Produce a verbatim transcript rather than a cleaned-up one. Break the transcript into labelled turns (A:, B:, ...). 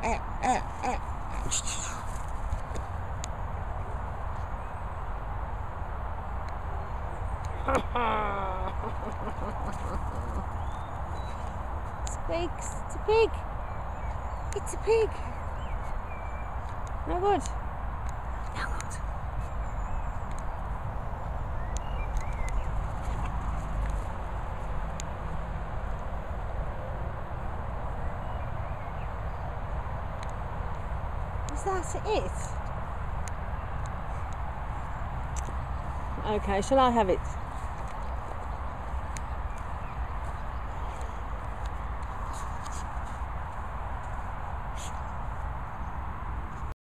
A: Squeaks, it's a pig. It's a pig. No good. No good. Is that it? Okay, shall I have it?